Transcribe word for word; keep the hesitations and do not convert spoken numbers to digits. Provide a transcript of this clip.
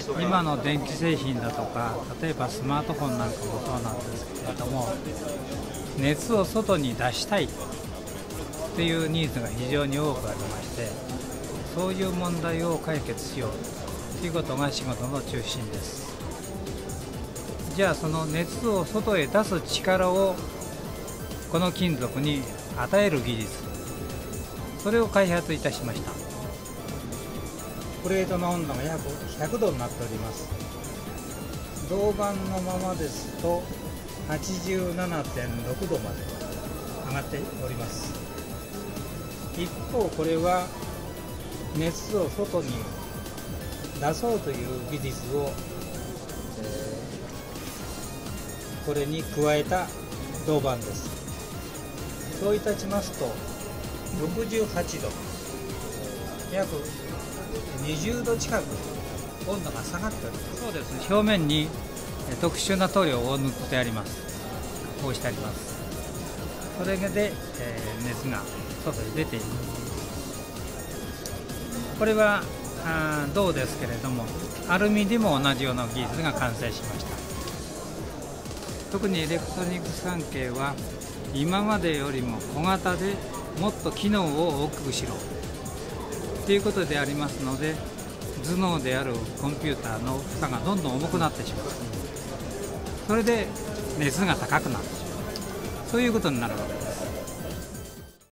今の電気製品だとか、例えばスマートフォンなんかもそうなんですけれども、熱を外に出したいっていうニーズが非常に多くありまして、そういう問題を解決しようということが仕事の中心です。じゃあその熱を外へ出す力をこの金属に与える技術、それを開発いたしました。プレートの温度が約ひゃくどになっております。銅板のままですと はちじゅうななてんろくどまで上がっております。一方これは熱を外に出そうという技術を、えー、これに加えた銅板です。そういたしますとろくじゅうはちど、約にじゅうど近く温度が下がっております。そうです。表面に特殊な塗料を塗ってあります。こうしてあります。それで、えー、熱が外に出ています。これはあ銅ですけれども、アルミでも同じような技術が完成しました。特にエレクトロニクス関係は今までよりも小型でもっと機能を大きくしろということでありますので、頭脳であるコンピューターの負荷がどんどん重くなってしまう。それで熱が高くなってしまう、そういうことになるわけです。